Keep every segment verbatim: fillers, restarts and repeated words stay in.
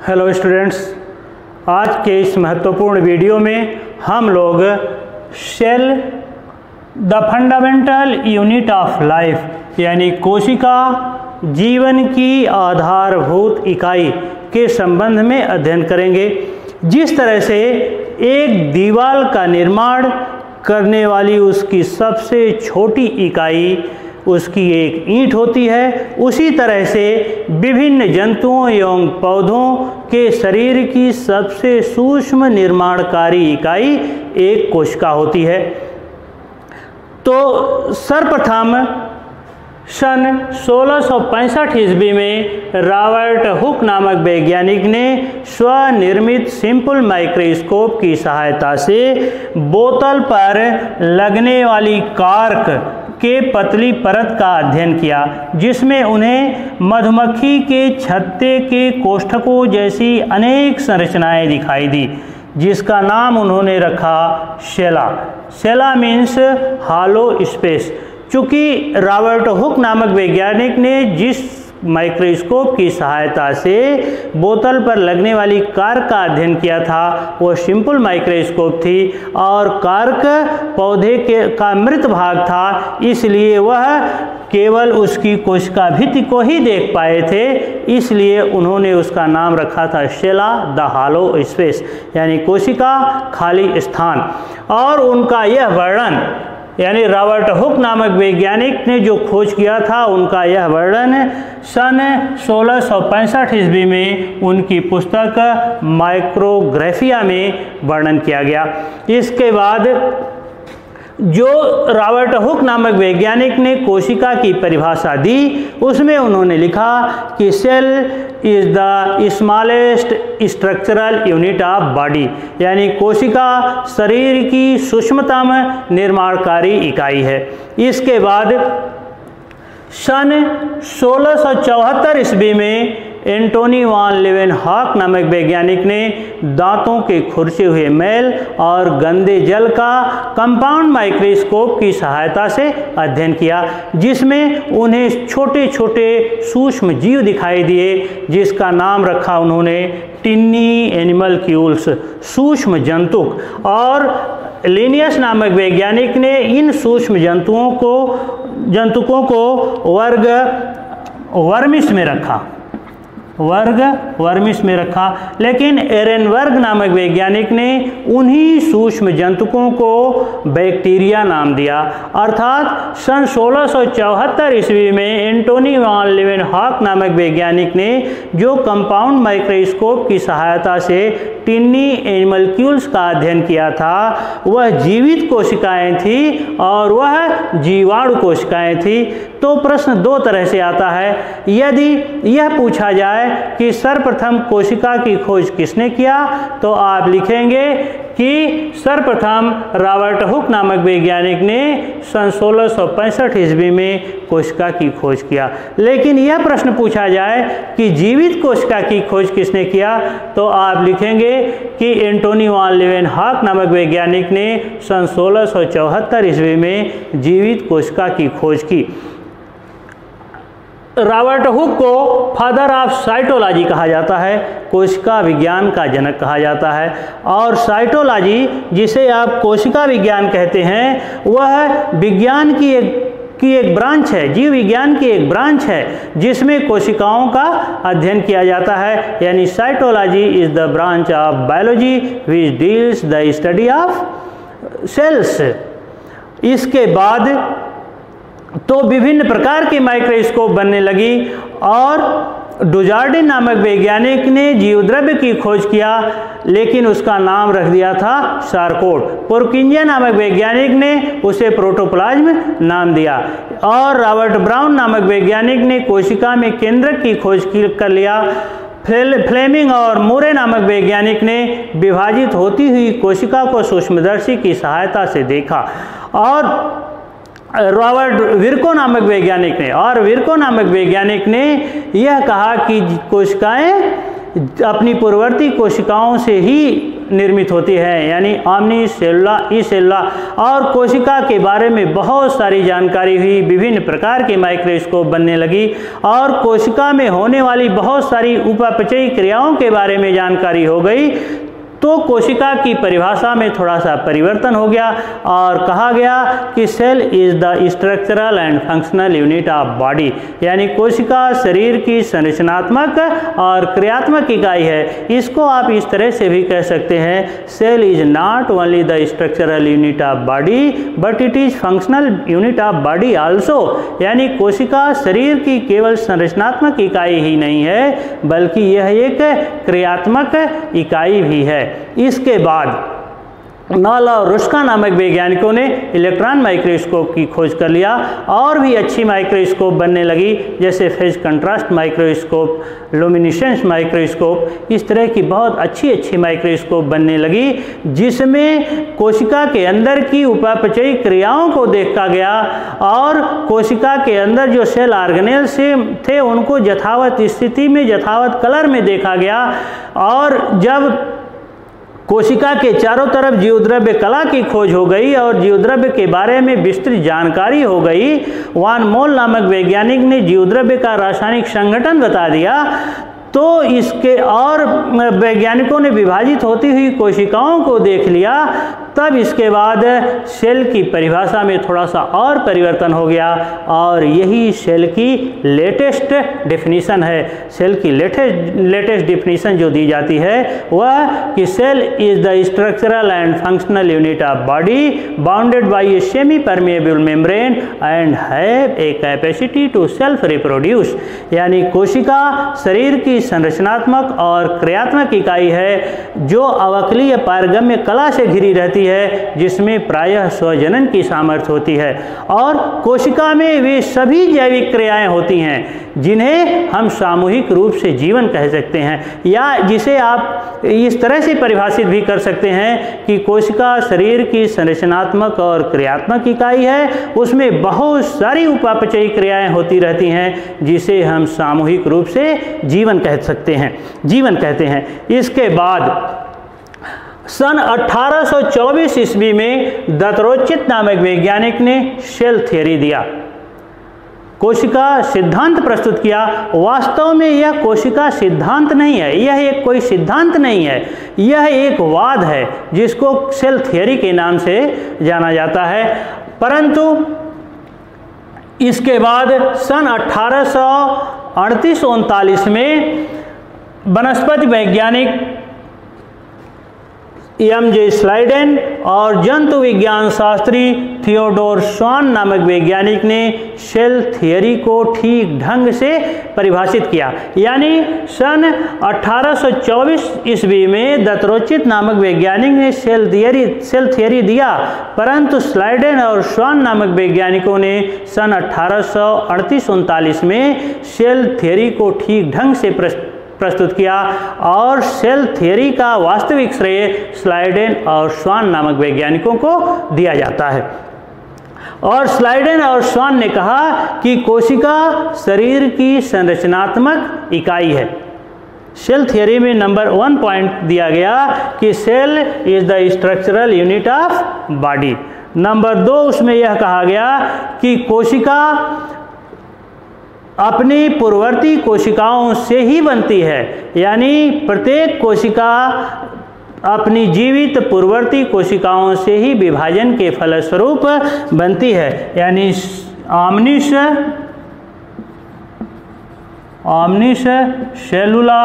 Hello students, आज के इस महत्वपूर्ण वीडियो में हम लोग cell the fundamental unit of life यानी कोशिका जीवन की आधारभूत इकाई के संबंध में अध्ययन करेंगे। जिस तरह से एक दीवार का निर्माण करने वाली उसकी सबसे छोटी इकाई उसकी एक ईंट होती है, उसी तरह से विभिन्न जंतुओं एवं पौधों के शरीर की सबसे सूक्ष्म निर्माणकारी इकाई एक कोशिका होती है। तो सर्वप्रथम सन सोलह सौ पैंसठ ईस्वी में रॉबर्ट हुक नामक वैज्ञानिक ने स्वनिर्मित सिंपल माइक्रोस्कोप की सहायता से बोतल पर लगने वाली कॉर्क के पतली परत का अध्ययन किया, जिसमें उन्हें मधुमक्खी के छत्ते के कोष्ठकों जैसी अनेक संरचनाएं दिखाई दी, जिसका नाम उन्होंने रखा cella. Cella means hollow space. चूँकि रॉबर्ट हुक नामक वैज्ञानिक ने जिस माइक्रोस्कोप की सहायता से बोतल पर लगने वाली कॉर्क का अध्ययन किया था वो सिंपल माइक्रोस्कोप थी, और कॉर्क पौधे के का मृत भाग था, इसलिए वह केवल उसकी कोशिका भित्ति को ही देख पाए थे, इसलिए उन्होंने उसका नाम रखा था सेला द हॉलो स्पेस यानी कोशिका खाली स्थान। और उनका यह वर्णन यानी रॉबर्ट हुक नामक वैज्ञानिक ने जो खोज किया था उनका यह वर्णन सन सोलह सौ पैंसठ ईस्वी में उनकी पुस्तक माइक्रोग्राफिया में वर्णन किया गया। इसके बाद जो रॉबर्ट हुक नामक वैज्ञानिक ने कोशिका की परिभाषा दी, उसमें उन्होंने लिखा कि cell is the smallest structural unit of body यानी कोशिका शरीर की सूक्ष्मतम निर्माणकारी इकाई है। इसके बाद सन सोलह सौ चौहत्तर ईस्वी में एंटोनी वान लीवेनहॉक नामक वैज्ञानिक ने दांतों के खुरचे हुए मैल और गंदे जल का कंपाउंड माइक्रोस्कोप की सहायता से अध्ययन किया, जिसमें उन्हें छोटे छोटे सूक्ष्म जीव दिखाई दिए, जिसका नाम रखा उन्होंने टिन्नी एनिमलक्यूल्स सूक्ष्म जंतुक। और लिनियस नामक वैज्ञानिक ने इन सूक्ष्म जंतुओं को जंतुकों को वर्ग वर्मिस में रखा वर्ग वर्मिस में रखा लेकिन एरेनबर्ग नामक वैज्ञानिक ने उन्हीं सूक्ष्म जंतुकों को बैक्टीरिया नाम दिया। अर्थात सन सोलह सौ चौहत्तर ईस्वी में एंटोनी वान लीवेनहॉक नामक वैज्ञानिक ने जो कंपाउंड माइक्रोस्कोप की सहायता से टिन्नी एनिमलक्यूल्स का अध्ययन किया था वह जीवित कोशिकाएं थी और वह जीवाणु कोशिकाएं थी। तो प्रश्न दो तरह से आता है। यदि यह पूछा जाए कि सर्वप्रथम कोशिका की खोज किसने किया, तो आप लिखेंगे कि सर्वप्रथम रॉबर्ट हुक नामक वैज्ञानिक ने सन सोलह सौ पैंसठ ईस्वी में कोशिका की खोज किया। लेकिन यह प्रश्न पूछा जाए कि जीवित कोशिका की खोज किसने किया, तो आप लिखेंगे कि एंटोनी वान लीवेनहॉक नामक वैज्ञानिक ने सन सोलह सौ चौहत्तर ईस्वी में जीवित कोशिका की खोज की। रॉबर्ट हुक को फादर ऑफ साइटोलॉजी कहा जाता है, कोशिका विज्ञान का जनक कहा जाता है। और साइटोलॉजी, जिसे आप कोशिका विज्ञान कहते हैं, वह विज्ञान की एक की एक ब्रांच है, जीव विज्ञान की एक ब्रांच है, जिसमें कोशिकाओं का अध्ययन किया जाता है। यानी cytology is the branch of biology which deals the study of cells. इसके बाद तो विभिन्न प्रकार की माइक्रोस्कोप बनने लगी और डुजार्डिन नामक वैज्ञानिक ने जीवद्रव्य की खोज किया, लेकिन उसका नाम रख दिया था सार्कोट। पुरकिंजिया नामक वैज्ञानिक ने उसे प्रोटोप्लाज्म नाम दिया। और रॉबर्ट ब्राउन नामक वैज्ञानिक ने कोशिका में केंद्रक की खोज कर लिया। फ्लेमिंग और मूरे नामक वैज्ञानिक ने विभाजित होती हुई कोशिका को सूक्ष्मदर्शी की सहायता से देखा। और रॉबर्ट विर्को नामक वैज्ञानिक ने और विर्को नामक वैज्ञानिक ने यह कहा कि कोशिकाएं अपनी पूर्ववर्ती कोशिकाओं से ही निर्मित होती है, यानी ओमनी सेलुला, ई सेलुला। और कोशिका के बारे में बहुत सारी जानकारी हुई, विभिन्न प्रकार के माइक्रोस्कोप बनने लगी और कोशिका में होने वाली बहुत सारी उपापचयी क्रियाओं के बारे में जानकारी हो गई। तो कोशिका की परिभाषा में थोड़ा सा परिवर्तन हो गया और कहा गया कि cell is the structural and functional unit of body, यानी कोशिका शरीर की संरचनात्मक और क्रियात्मक इकाई है। इसको आप इस तरह से भी कह सकते हैं, cell is not only the structural unit of body but it is functional unit of body also, यानी कोशिका शरीर की केवल संरचनात्मक इकाई ही नहीं है बल्कि यह एक क्रियात्मक इकाई भी है। इसके बाद नॉल और रुस्का नामक वैज्ञानिकों ने इलेक्ट्रॉन माइक्रोस्कोप की खोज कर लिया और भी अच्छी माइक्रोस्कोप बनने लगी, जैसे phase contrast microscope, luminescence microscope. इस तरह की बहुत अच्छी अच्छी माइक्रोस्कोप बनने लगी जिसमें कोशिका के अंदर की उपापचयी क्रियाओं को देखा गया और कोशिका के अंदर जो सेल ऑर्गेनेल से थे उनको यथावत स्थिति में, यथावत कलर में देखा गया। और जब कोशिका के चारों तरफ जीवद्रव्य कला की खोज हो गई और जीवद्रव्य के बारे में विस्तृत जानकारी हो गई, वान मोल नामक वैज्ञानिक ने जीवद्रव्य का रासायनिक संगठन बता दिया, तो इसके और वैज्ञानिकों ने विभाजित होती हुई कोशिकाओं को देख लिया। तब इसके बाद सेल की परिभाषा में थोड़ा सा और परिवर्तन हो गया और यही सेल की लेटेस्ट डेफिनीशन है। सेल की लेटेस्ट लेटेस्ट डेफिनीशन जो दी जाती है वह कि cell is the structural and functional unit of body bounded by a semi permeable membrane and have a capacity to self reproduce, यानी कोशिका शरीर की संरचनात्मक और क्रियात्मक इकाई है जो अवक्लीय पारगम्य कला से घिरी रहती है, जिसमें प्रायः स्वजनन की सामर्थ्य होती है। और कोशिका में वे सभी जैविक क्रियाएं होती हैं जिन्हें हम सामूहिक रूप से जीवन कह सकते हैं, या जिसे आप इस तरह से परिभाषित भी कर सकते हैं कि कोशिका शरीर की संरचनात्मक और क्रियात्मक इकाई है, उसमें बहुत सारी उपापचयी क्रियाएं होती रहती हैं जिसे हम सामूहिक रूप से जीवन कह सकते हैं, जीवन कहते हैं। इसके बाद सन अठारह सौ चौबीस ईस्वी में दत्रोचित नामक वैज्ञानिक ने सेल थ्योरी दिया, कोशिका सिद्धांत प्रस्तुत किया। वास्तव में यह कोशिका सिद्धांत नहीं है, यह एक कोई सिद्धांत नहीं है, यह एक वाद है जिसको सेल थ्योरी के नाम से जाना जाता है। परंतु इसके बाद सन अठारह सौ अड़तीस उनतालीस में वनस्पति वैज्ञानिक एम जे स्लाइडेन और जंतु विज्ञान शास्त्री थियोडोर स्वान नामक वैज्ञानिक ने सेल थ्योरी को ठीक ढंग से परिभाषित किया। यानी सन अठारह सौ चौबीस ईस्वी में दत्रोचित नामक वैज्ञानिक ने सेल थ्योरी सेल थ्योरी दिया, परंतु स्लाइडेन और स्वान नामक वैज्ञानिकों ने सन अठारह सौ अड़तीस उनतालीस में सेल थ्योरी को ठीक ढंग से प्रस्तुत किया और सेल थ्योरी का वास्तविक श्रेय स्लाइडेन और स्वान नामक वैज्ञानिकों को दिया जाता है। और स्लाइडेन और स्वान ने कहा कि कोशिका शरीर की संरचनात्मक इकाई है। सेल थ्योरी में नंबर वन पॉइंट दिया गया कि cell is the structural unit of body. Number दो उसमें यह कहा गया कि कोशिका अपनी पूर्ववर्ती कोशिकाओं से ही बनती है, यानी प्रत्येक कोशिका अपनी जीवित पूर्ववर्ती कोशिकाओं से ही विभाजन के फलस्वरूप बनती है, यानी ओमनिस ओमनिस सेलुला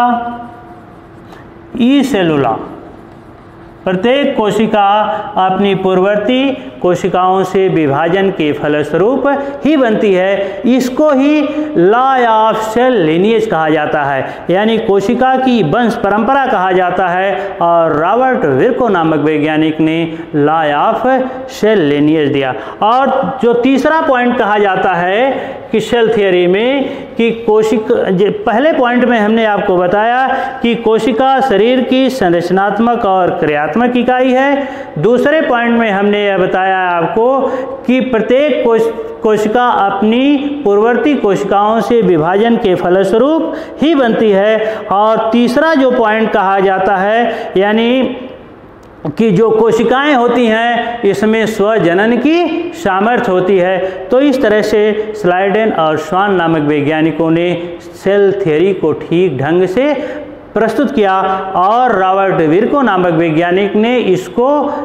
ई सेलुला, प्रत्येक कोशिका अपनी पूर्ववर्ती कोशिकाओं से विभाजन के फलस्वरूप ही बनती है। इसको ही लॉ ऑफ सेल लिनिएज कहा जाता है, यानी कोशिका की वंश परंपरा कहा जाता है। और रॉबर्ट विर्को नामक वैज्ञानिक ने लॉ ऑफ सेल लिनिएज दिया। और जो तीसरा पॉइंट कहा जाता है कि सेल थ्योरी में कि कोशिका, पहले पॉइंट में हमने आपको बताया कि कोशिका शरीर की संरचनात्मक और क्रियात्मक इकाई है। दूसरे पॉइंट में हमने यह बताया आपको कि प्रत्येक कोश कोशिका अपनी पूर्ववर्ती कोशिकाओं से विभाजन के फलस्वरूप ही बनती है। और तीसरा जो पॉइंट कहा जाता है, यानी कि जो कोशिकाएं होती हैं इसमें स्वजनन की सामर्थ्य होती है। तो इस तरह से स्लाइडेन और स्वान नामक वैज्ञानिकों ने सेल थ्योरी को ठीक ढंग से प्रस्तुत किया और रॉबर्ट विर्को नामक वैज्ञानिक ने इसको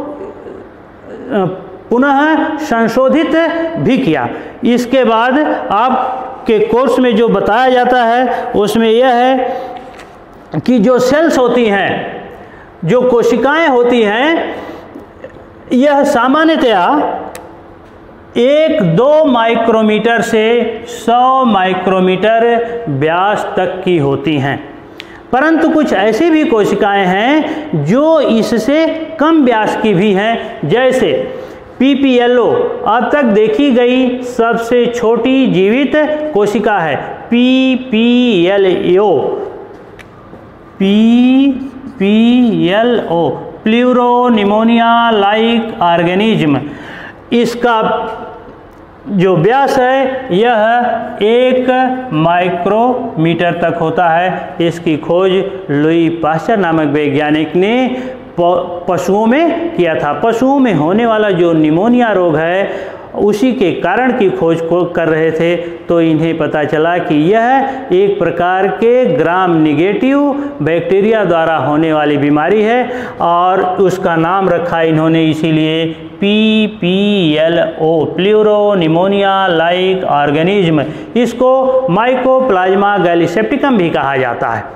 पुनः संशोधित भी किया। इसके बाद आपके कोर्स में जो बताया जाता है उसमें यह है कि जो सेल्स होती हैं, जो कोशिकाएं होती हैं, यह सामान्यतया एक दो माइक्रोमीटर से सौ माइक्रोमीटर व्यास तक की होती हैं। परंतु कुछ ऐसी भी कोशिकाएं हैं जो इससे कम व्यास की भी हैं, जैसे पी पी एल ओ अब तक देखी गई सबसे छोटी जीवित कोशिका है P P L O P P L O pleuropneumonia like organism. इसका जो व्यास है यह एक माइक्रोमीटर तक होता है। इसकी खोज लुई पास्चर नामक वैज्ञानिक ने पशुओं में किया था। पशुओं में होने वाला जो निमोनिया रोग है उसी के कारण की खोज को कर रहे थे, तो इन्हें पता चला कि यह एक प्रकार के ग्राम निगेटिव बैक्टीरिया द्वारा होने वाली बीमारी है और उसका नाम रखा इन्होंने इसीलिए P P L O pleuropneumonia like organism. इसको माइकोप्लाज्मा गैलीसेप्टिकम भी कहा जाता है।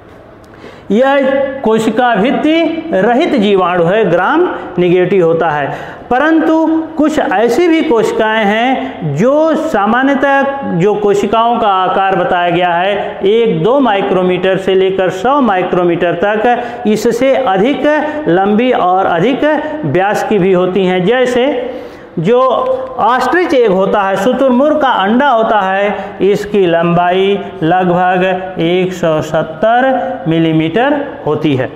यह कोशिका भित्ति रहित जीवाणु है, ग्राम निगेटिव होता है। परंतु कुछ ऐसी भी कोशिकाएं हैं जो सामान्यतः जो कोशिकाओं का आकार बताया गया है एक दो माइक्रोमीटर से लेकर सौ माइक्रोमीटर तक, इससे अधिक लंबी और अधिक व्यास की भी होती हैं। जैसे जो ऑस्ट्रिच एग होता है, शुतुरमुर्ग का अंडा होता है, इसकी लंबाई लगभग एक सौ सत्तर मिलीमीटर होती है।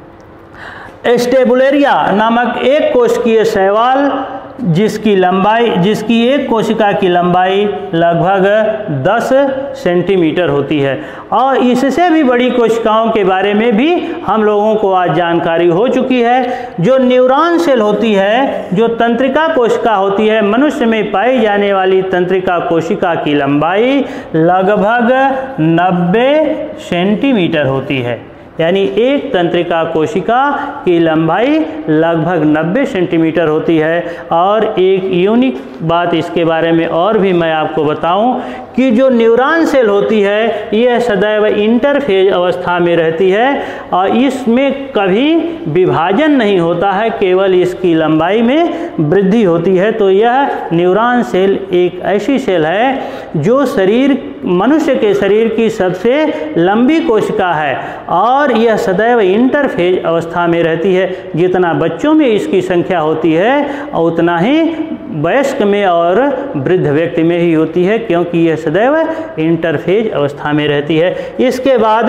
एस्टेबुलेरिया नामक एक कोशिकीय शैवाल जिसकी लंबाई जिसकी एक कोशिका की लंबाई लगभग दस सेंटीमीटर होती है। और इससे भी बड़ी कोशिकाओं के बारे में भी हम लोगों को आज जानकारी हो चुकी है। जो न्यूरॉन सेल होती है, जो तंत्रिका कोशिका होती है, मनुष्य में पाई जाने वाली तंत्रिका कोशिका की लंबाई लगभग नब्बे सेंटीमीटर होती है। यानी एक तंत्रिका कोशिका की लंबाई लगभग नब्बे सेंटीमीटर होती है। और एक यूनिक बात इसके बारे में और भी मैं आपको बताऊं कि जो न्यूरॉन सेल होती है यह सदैव इंटरफेज अवस्था में रहती है और इसमें कभी विभाजन नहीं होता है, केवल इसकी लंबाई में वृद्धि होती है। तो यह न्यूरॉन सेल एक ऐसी सेल है जो शरीर मनुष्य के शरीर की सबसे लंबी कोशिका है और यह सदैव इंटरफेज अवस्था में रहती है। जितना बच्चों में इसकी संख्या होती है उतना ही वयस्क में और वृद्ध व्यक्ति में ही होती है, क्योंकि यह सदैव इंटरफेज अवस्था में रहती है। इसके बाद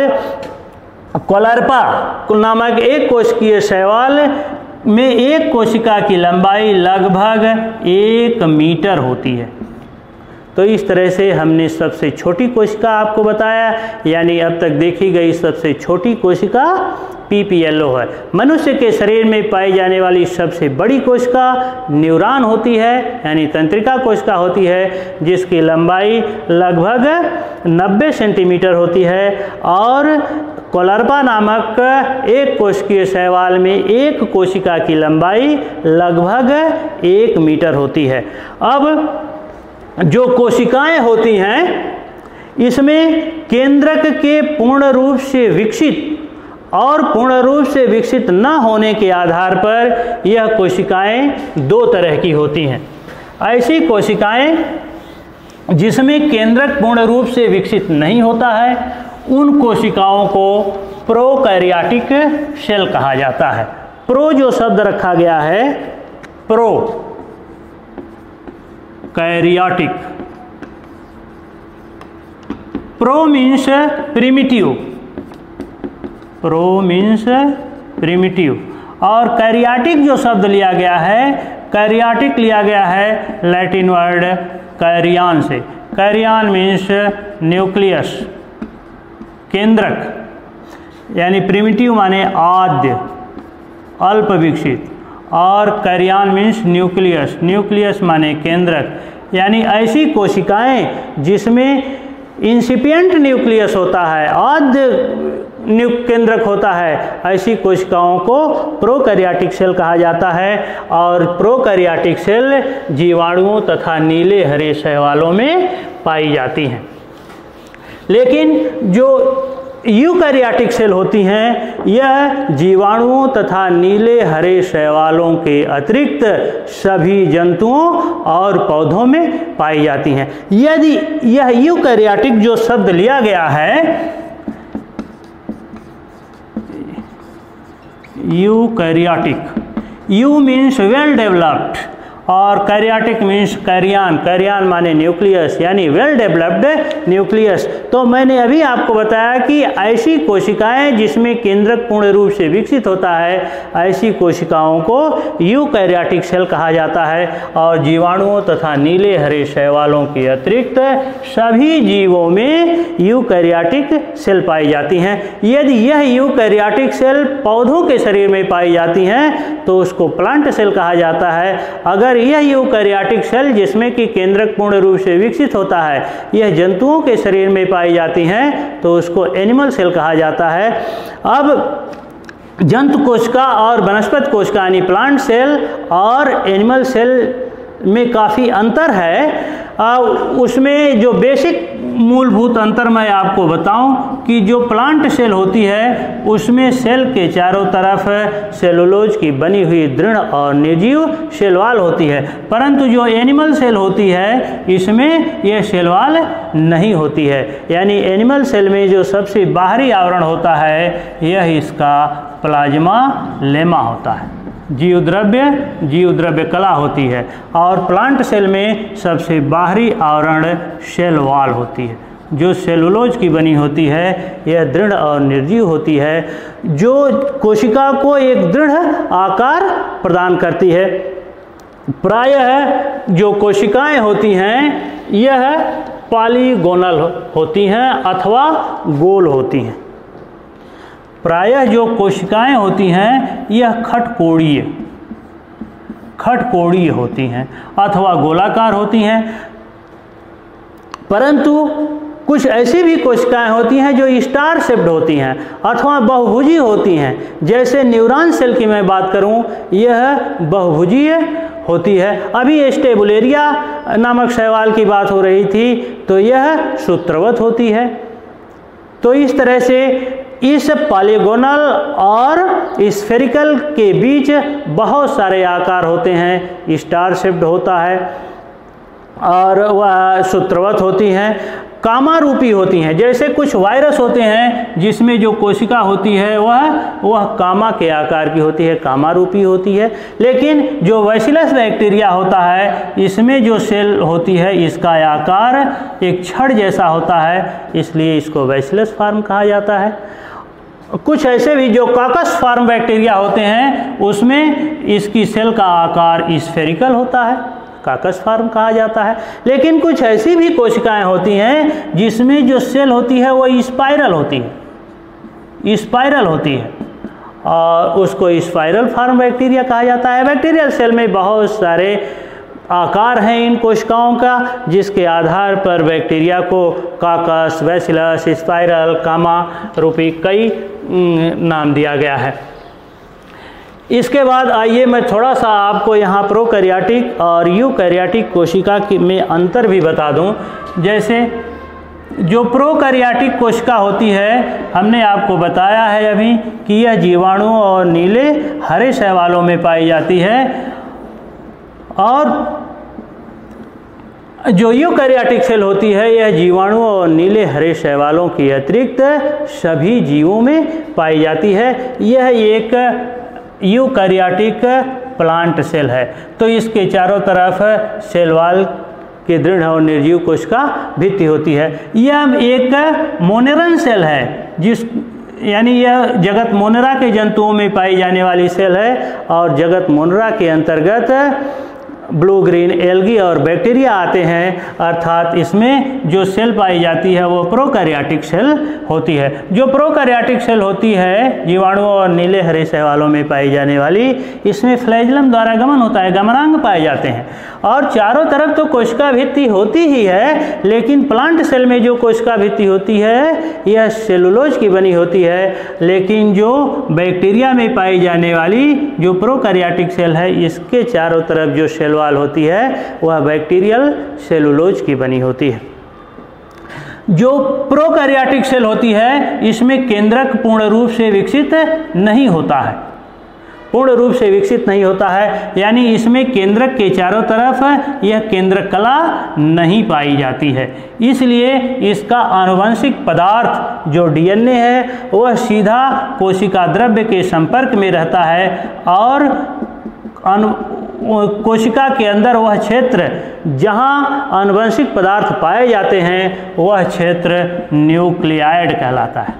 कोलर्पा नामक एक कोशिकीय शैवाल में एक कोशिका की लंबाई लगभग एक मीटर होती है। तो इस तरह से हमने सबसे छोटी कोशिका आपको बताया, यानी अब तक देखी गई सबसे छोटी कोशिका पी पी एल ओ है। मनुष्य के शरीर में पाई जाने वाली सबसे बड़ी कोशिका न्यूरॉन होती है, यानी तंत्रिका कोशिका होती है, जिसकी लंबाई लगभग नब्बे सेंटीमीटर होती है। और कोलर्पा नामक एक कोशिकीय शैवाल में एक कोशिका की लंबाई लगभग एक मीटर होती है। अब जो कोशिकाएं होती हैं इसमें केंद्रक के पूर्ण रूप से विकसित और पूर्ण रूप से विकसित न होने के आधार पर यह कोशिकाएं दो तरह की होती हैं। ऐसी कोशिकाएं जिसमें केंद्रक पूर्ण रूप से विकसित नहीं होता है उन कोशिकाओं को प्रोकैरियोटिक सेल कहा जाता है। प्रो जो शब्द रखा गया है, prokaryotic, pro means primitive, pro means primitive, और कैरियोटिक जो शब्द लिया गया है, कैरियोटिक लिया गया है लैटिन वर्ड कैरियन से। कैरियन मीन्स न्यूक्लियस, केंद्रक, यानी प्रिमिटिव माने आद्य, अल्प विकसित, और कैरियन मीन्स न्यूक्लियस, न्यूक्लियस माने केंद्रक, यानी ऐसी कोशिकाएं जिसमें इंसिपिएंट न्यूक्लियस होता है, आद्य केंद्रक होता है, ऐसी कोशिकाओं को प्रोकैरियोटिक सेल कहा जाता है। और प्रोकैरियोटिक सेल जीवाणुओं तथा नीले हरे शैवालों में पाई जाती हैं। लेकिन जो यूकैरियोटिक सेल होती हैं, यह जीवाणुओं तथा नीले हरे शैवालों के अतिरिक्त सभी जंतुओं और पौधों में पाई जाती हैं। यदि यह यूकैरियोटिक जो शब्द लिया गया है, eukaryotic, eu means well developed और कैरियोटिक मीन्स कैरियन, कैरियन माने न्यूक्लियस, यानी वेल डेवलप्ड न्यूक्लियस। तो मैंने अभी आपको बताया कि ऐसी कोशिकाएं जिसमें केंद्रक पूर्ण रूप से विकसित होता है, ऐसी कोशिकाओं को यूकैरियोटिक सेल कहा जाता है। और जीवाणुओं तथा नीले हरे शैवालों के अतिरिक्त सभी जीवों में यूकैरियोटिक सेल पाई जाती हैं। यदि यह यूकैरियोटिक सेल पौधों के शरीर में पाई जाती हैं तो उसको प्लांट सेल कहा जाता है। अगर यह यूकैरियोटिक सेल जिसमें कि केंद्रक पूर्ण रूप से विकसित होता है, यह जंतुओं के शरीर में पाई जाती हैं तो उसको एनिमल सेल कहा जाता है। अब जंतु कोशिका और वनस्पति कोशिका यानी प्लांट सेल और एनिमल सेल में काफ़ी अंतर है। आ, उसमें जो बेसिक मूलभूत अंतर मैं आपको बताऊं कि जो प्लांट सेल होती है उसमें सेल के चारों तरफ सेलुलोज की बनी हुई दृढ़ और निर्जीव सेल वॉल होती है, परंतु जो एनिमल सेल होती है इसमें यह सेल वॉल नहीं होती है। यानी एनिमल सेल में जो सबसे बाहरी आवरण होता है यह इसका प्लाज्मा लेमा होता है, जीव द्रव्य जीव द्रव्य कला होती है। और प्लांट सेल में सबसे बाहरी आवरण सेल वॉल होती है, जो सेलुलोज की बनी होती है। यह दृढ़ और निर्जीव होती है, जो कोशिका को एक दृढ़ आकार प्रदान करती है। प्रायः जो कोशिकाएं होती हैं यह पॉलीगोनल होती हैं अथवा गोल होती हैं। प्रायः जो कोशिकाएं होती हैं यह खटकोणीय खटकोणीय होती हैं अथवा गोलाकार होती हैं, परंतु कुछ ऐसी भी कोशिकाएं होती हैं जो स्टार शेप्ड होती हैं अथवा बहुभुजी होती हैं। जैसे न्यूरॉन सेल की मैं बात करूं, यह बहुभुजीय होती है। अभी स्टेबुलेरिया नामक शैवाल की बात हो रही थी तो यह सूत्रवत होती है। तो इस तरह से इस पॉलीगोनल और स्फेरिकल के बीच बहुत सारे आकार होते हैं। स्टार शेप्ड होता है और वह सूत्रवत होती हैं, कामा रूपी होती हैं। जैसे कुछ वायरस होते हैं जिसमें जो कोशिका होती है वह वह कामा के आकार की होती है, कामा रूपी होती है। लेकिन जो बैसिलस बैक्टीरिया होता है इसमें जो सेल होती है इसका आकार एक छड़ जैसा होता है, इसलिए इसको बैसिलस फॉर्म कहा जाता है। कुछ ऐसे भी जो कॉकस फॉर्म बैक्टीरिया होते हैं उसमें इसकी सेल का आकार स्फेरिकल होता है, कॉकस फॉर्म कहा जाता है। लेकिन कुछ ऐसी भी कोशिकाएं होती हैं जिसमें जो सेल होती है वो स्पाइरल होती है स्पाइरल होती है और उसको स्पाइरल फॉर्म बैक्टीरिया कहा जाता है। बैक्टीरियल सेल में बहुत सारे आकार हैं इन कोशिकाओं का, जिसके आधार पर बैक्टीरिया को कॉकस, बैसिलस, स्पाइरल, कामा रूपी कई नाम दिया गया है। इसके बाद आइए मैं थोड़ा सा आपको यहाँ प्रोकैरियोटिक और यूकैरियोटिक कोशिका में अंतर भी बता दूँ। जैसे जो प्रोकैरियोटिक कोशिका होती है, हमने आपको बताया है अभी कि यह जीवाणुओं और नीले हरे शैवालों में पाई जाती है, और जो यूकैरियोटिक सेल होती है यह जीवाणुओं और नीले हरे शैवालों के अतिरिक्त सभी जीवों में पाई जाती है। यह एक यूकैरियोटिक प्लांट सेल है। तो इसके चारों तरफ सेल वॉल के दृढ़ और निर्जीव कोशिका भित्ति होती है। यह एक मोनेरन सेल है, जिस यानी यह जगत मोनेरा के जंतुओं में पाई जाने वाली सेल है, और जगत मोनेरा के अंतर्गत ब्लू ग्रीन एल्गी और बैक्टीरिया आते हैं, अर्थात इसमें जो सेल पाई जाती है वो प्रोकैरियोटिक सेल होती है। जो प्रोकैरियोटिक सेल होती है जीवाणुओं और नीले हरे शैवालों में पाई जाने वाली, इसमें फ्लैजेलम द्वारा गमन होता है, गमनांग पाए जाते हैं और चारों तरफ तो कोशिका भित्ति होती ही है, लेकिन प्लांट सेल में जो कोशिका भित्ति होती है यह सेलुलोज की बनी होती है, लेकिन जो बैक्टीरिया में पाई जाने वाली जो प्रोकैरियोटिक सेल है इसके चारों तरफ जो सेल वाल होती है वह बैक्टीरियल सेलुलोज की बनी होती है। जो प्रोकैरियोटिक सेल होती है इसमें केंद्रक पूर्ण रूप से विकसित नहीं होता है, पूर्ण रूप से विकसित नहीं होता है, यानी इसमें केंद्रक के चारों तरफ यह केंद्रक कला नहीं पाई जाती है। इसलिए इसका आनुवंशिक पदार्थ जो डीएनए है वह सीधा कोशिका द्रव्य के संपर्क में रहता है और कोशिका के अंदर वह क्षेत्र जहाँ आनुवंशिक पदार्थ पाए जाते हैं वह क्षेत्र न्यूक्लियाइड कहलाता है,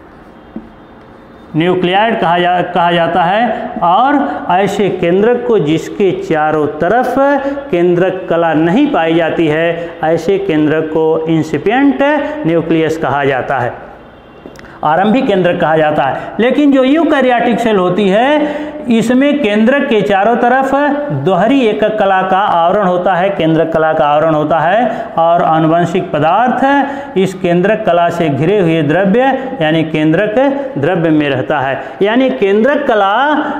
न्यूक्लियाइड कहा जा कहा जाता है। और ऐसे केंद्रक को जिसके चारों तरफ केंद्रक कला नहीं पाई जाती है, ऐसे केंद्रक को इंसिपिएंट न्यूक्लियस कहा जाता है, आरंभिक केंद्रक कहा जाता है। लेकिन जो यूकैरियोटिक सेल होती है इसमें केंद्रक के चारों तरफ दोहरी एकक कला का आवरण होता है, केंद्रक कला का आवरण होता है और आनुवंशिक पदार्थ इस केंद्रक कला से घिरे हुए द्रव्य यानी केंद्रक द्रव्य में रहता है। यानी केंद्रक कला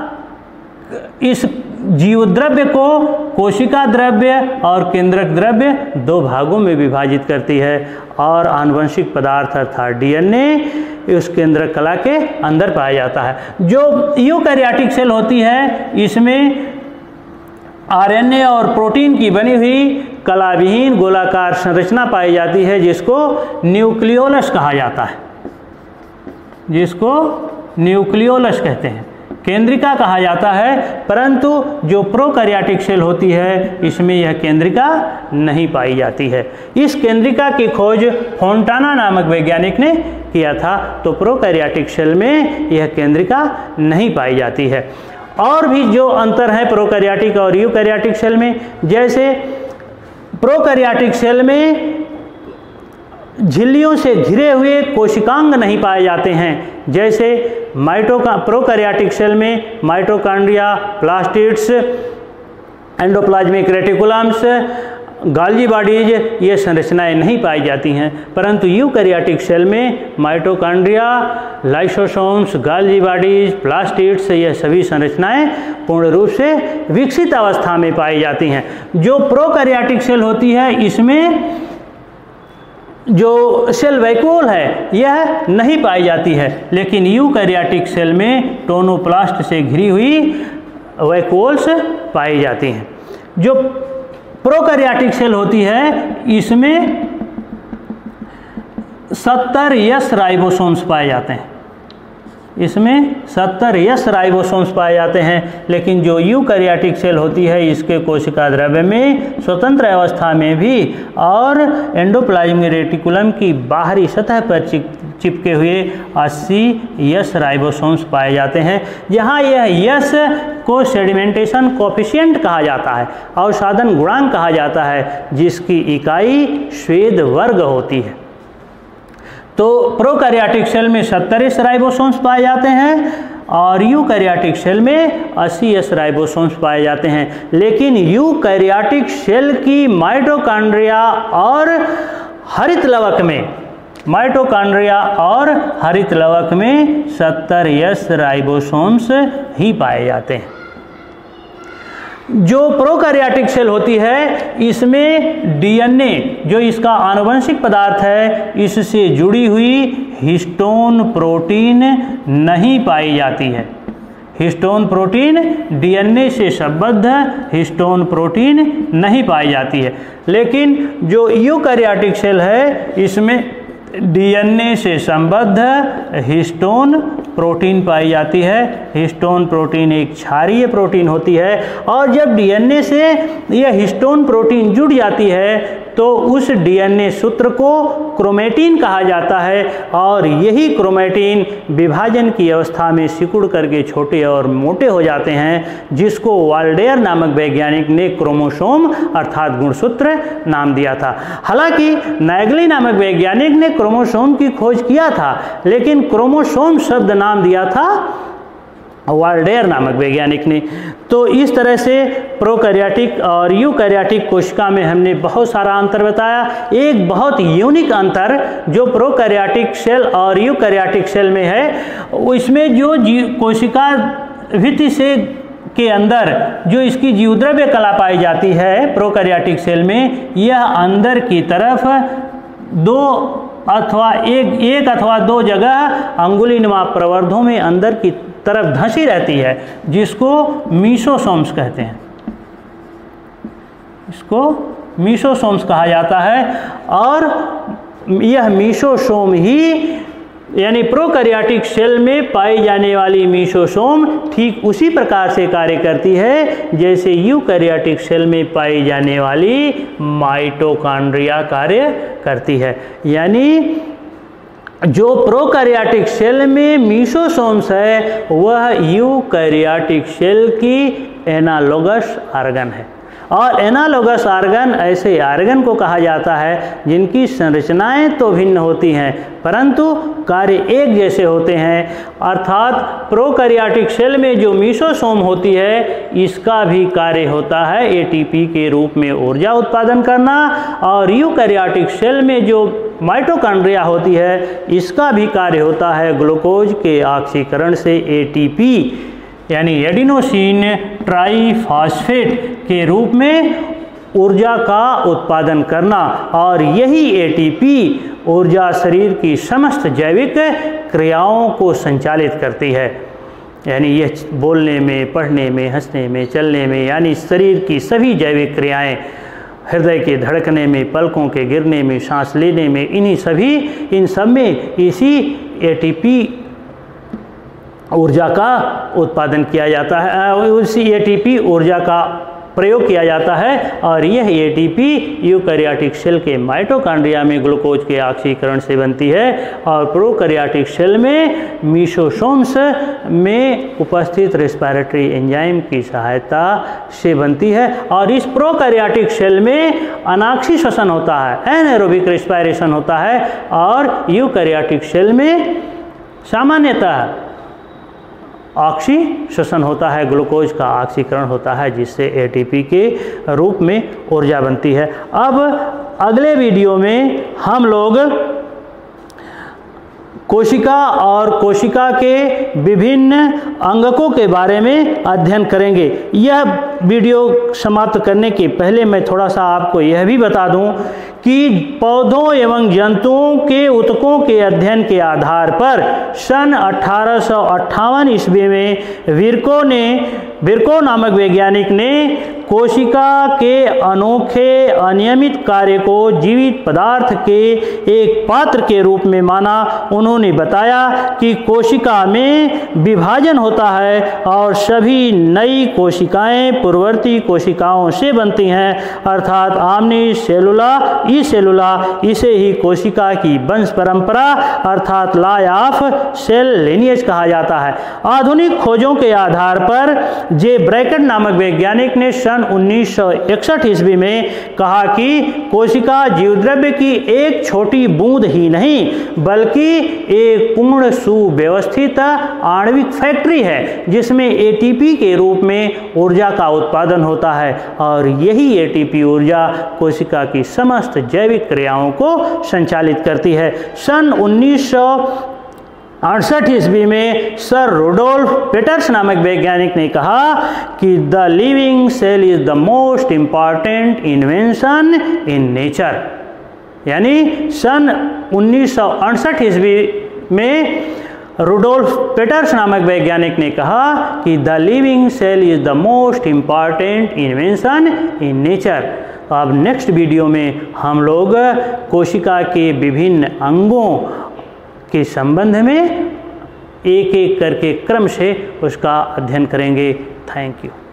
इस जीव द्रव्य को कोशिका द्रव्य और केंद्रक द्रव्य दो भागों में विभाजित करती है और आनुवंशिक पदार्थ अर्थात डीएनए उस केंद्रक कला के अंदर पाया जाता है। जो यूकैरियोटिक सेल होती है इसमें आरएनए और प्रोटीन की बनी हुई कलाविहीन गोलाकार संरचना पाई जाती है जिसको न्यूक्लियोलस कहा जाता है, जिसको न्यूक्लियोलस कहते हैं, केंद्रिका कहा जाता है। परंतु जो प्रोकैरियोटिक सेल होती है इसमें यह केंद्रिका नहीं पाई जाती है। इस केंद्रिका की खोज फोंटाना नामक वैज्ञानिक ने किया था, तो प्रोकैरियोटिक सेल में यह केंद्रिका नहीं पाई जाती है। और भी जो अंतर है प्रोकैरियोटिक और यूकैरियोटिक सेल में, जैसे प्रोकैरियोटिक सेल में झिल्लियों से घिरे हुए कोशिकांग नहीं पाए जाते हैं, जैसे माइटोका प्रोकैरियोटिक सेल में mitochondria, plastids, endoplasmic reticulums, Golgi bodies ये संरचनाएं नहीं पाई जाती हैं। परंतु यूकैरियोटिक सेल में mitochondria, lysosomes, Golgi bodies, plastids ये सभी संरचनाएं पूर्ण रूप से विकसित अवस्था में पाई जाती हैं। जो प्रोकैरियोटिक सेल होती है इसमें जो सेल वैक्यूल है यह नहीं पाई जाती है, लेकिन यूकैरियोटिक सेल में टोनोप्लास्ट से घिरी हुई वैक्यूल्स पाई जाती हैं। जो प्रोकैरियोटिक सेल होती है इसमें सत्तर यस राइबोसोम्स पाए जाते हैं, इसमें सत्तर यस राइबोसोम्स पाए जाते हैं। लेकिन जो यूकैरियोटिक सेल होती है इसके कोशिका द्रव्य में स्वतंत्र अवस्था में भी और एंडोप्लाज्मिक रेटिकुलम की बाहरी सतह पर चिप चिपके हुए अस्सी यस राइबोसोम्स पाए जाते हैं, जहां यह यस को सेडिमेंटेशन कोफिशिएंट कहा जाता है, अवसादन गुणांक कहा जाता है, जिसकी इकाई स्वेद वर्ग होती है। तो प्रोकैरियोटिक सेल में सत्तर एस राइबोसोम्स पाए जाते हैं और यूकैरियोटिक सेल में अस्सी एस राइबोसोम्स पाए जाते हैं। लेकिन यूकैरियोटिक सेल की माइटोकॉन्ड्रिया और हरित लवक में माइटोकॉन्ड्रिया और हरित लवक में सत्तर एस राइबोसोम्स ही पाए जाते हैं। जो प्रोकैरियोटिक सेल होती है इसमें डीएनए जो इसका आनुवंशिक पदार्थ है इससे जुड़ी हुई हिस्टोन प्रोटीन नहीं पाई जाती है। हिस्टोन प्रोटीन डीएनए से संबद्ध हिस्टोन प्रोटीन नहीं पाई जाती है। लेकिन जो यूकैरियोटिक सेल है इसमें डीएनए से संबद्ध हिस्टोन प्रोटीन पाई जाती है। हिस्टोन प्रोटीन एक क्षारीय प्रोटीन होती है और जब डीएनए से यह हिस्टोन प्रोटीन जुड़ जाती है तो उस डीएनए सूत्र को क्रोमेटिन कहा जाता है और यही क्रोमेटिन विभाजन की अवस्था में सिकुड़ करके छोटे और मोटे हो जाते हैं, जिसको वाल्डेयर नामक वैज्ञानिक ने क्रोमोसोम अर्थात गुणसूत्र नाम दिया था। हालांकि नैगली नामक वैज्ञानिक ने क्रोमोसोम की खोज किया था, लेकिन क्रोमोसोम शब्द नाम दिया था वाल्डेयर नामक वैज्ञानिक ने। तो इस तरह से प्रोकैरियोटिक और यूकैरियोटिक कोशिका में हमने बहुत सारा अंतर बताया। एक बहुत यूनिक अंतर जो प्रोकैरियोटिक सेल और यूकैरियोटिक सेल में है, इसमें जो कोशिका भित्ति से के अंदर जो इसकी जीवद्रव्य कला पाई जाती है प्रोकैरियोटिक सेल में, यह अंदर की तरफ दो अथवा एक एक अथवा दो जगह अंगुलीनुमा प्रवर्धों में अंदर की तरफ धंसी रहती है, जिसको मीसोसोम्स कहते हैं। इसको मीसोसोम्स कहा जाता है और यह मीसोसोम ही यानी प्रोकैरियोटिक सेल में पाई जाने वाली मीसोसोम ठीक उसी प्रकार से कार्य करती है जैसे यूकैरियोटिक सेल में पाई जाने वाली माइटोकॉन्ड्रिया कार्य करती है। यानी जो प्रोकैरियोटिक सेल में मीसोसोम्स है वह यूकैरियोटिक सेल की एनालोगस ऑर्गन है। और एनालोगस ऑर्गन ऐसे ऑर्गन को कहा जाता है जिनकी संरचनाएं तो भिन्न होती हैं परंतु कार्य एक जैसे होते हैं। अर्थात प्रोकैरियोटिक सेल में जो मीसोसोम होती है इसका भी कार्य होता है एटीपी के रूप में ऊर्जा उत्पादन करना, और यूकैरियोटिक सेल में जो माइटोकॉन्ड्रिया होती है इसका भी कार्य होता है ग्लूकोज के ऑक्सीकरण से एटीपी यानी एडिनोसिन ट्राइफॉस्फेट के रूप में ऊर्जा का उत्पादन करना। और यही एटीपी ऊर्जा शरीर की समस्त जैविक क्रियाओं को संचालित करती है, यानी यह बोलने में, पढ़ने में, हंसने में, चलने में, यानी शरीर की सभी जैविक क्रियाएं, हृदय के धड़कने में, पलकों के गिरने में, सांस लेने में, इन्हीं सभी इन सब में इसी एटीपी ऊर्जा का उत्पादन किया जाता है, उसी एटीपी ऊर्जा का प्रयोग किया जाता है। और यह एटीपी यूकैरियोटिक सेल के माइटोकॉन्ड्रिया में ग्लूकोज के ऑक्सीकरण से बनती है और प्रोकैरियोटिक सेल में मीसोसोम्स में उपस्थित रेस्पिरेटरी एंजाइम की सहायता से बनती है। और इस प्रोकैरियोटिक सेल में अनाक्षी श्वसन होता है, एनाएरोबिक रेस्पिरेशन होता है, और यूकैरियोटिक सेल में सामान्यतः ऑक्सी श्वसन होता है, ग्लूकोज का ऑक्सीकरण होता है, जिससे एटीपी के रूप में ऊर्जा बनती है। अब अगले वीडियो में हम लोग कोशिका और कोशिका के विभिन्न अंगकों के बारे में अध्ययन करेंगे। यह वीडियो समाप्त करने के पहले मैं थोड़ा सा आपको यह भी बता दूं कि पौधों एवं जंतुओं के ऊतकों के अध्ययन के आधार पर सन अठारह सौ अट्ठावन ईस्वी में विर्को ने विर्को नामक वैज्ञानिक ने कोशिका के अनोखे अनियमित कार्य को जीवित पदार्थ के एक पात्र के रूप में माना। उन्होंने बताया कि कोशिका में विभाजन होता है और सभी नई कोशिकाएं पूर्ववर्ती कोशिकाओं से बनती हैं, अर्थात आमनी सेलुला ई सेलुला, इसे ही कोशिका की वंश परंपरा अर्थात लाई ऑफ सेल लिनिएज कहा जाता है। आधुनिक खोजों के आधार पर जे ब्रैकेट नामक वैज्ञानिक ने सन उन्नीस सौ इकसठ ईस्वी में कहा कि कोशिका जीवद्रव्य की एक छोटी बूंद ही नहीं बल्कि एक पूर्ण सुव्यवस्थित आणविक फैक्ट्री है जिसमें एटीपी के रूप में ऊर्जा का उत्पादन होता है, और यही एटीपी ऊर्जा कोशिका की समस्त जैविक क्रियाओं को संचालित करती है। सन उन्नीस सौ अड़सठ ईस्वी में सर रुडोल्फ पीटर्स नामक वैज्ञानिक ने कहा कि the living cell is the most important invention in nature. यानी सन उन्नीस सौ अड़सठ ईस्वी में रुडोल्फ पीटर्स नामक वैज्ञानिक ने कहा कि the living cell is the most important invention in nature. अब नेक्स्ट वीडियो में हम लोग कोशिका के विभिन्न अंगों के संबंध में एक एक करके क्रम से उसका अध्ययन करेंगे। Thank you.